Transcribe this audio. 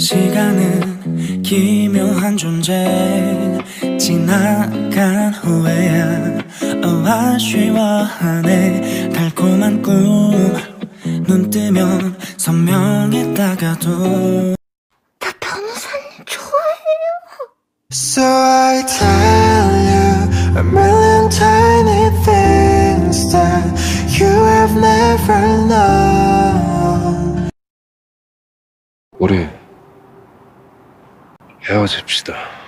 시간은 기묘한 존재. 지나간 후에야 아쉬워하네. 달콤한 꿈 눈 뜨면 선명했다가도 나 변호사님 좋아해요. So I tell you a million tiny things that you have never known. 우리 헤어집시다.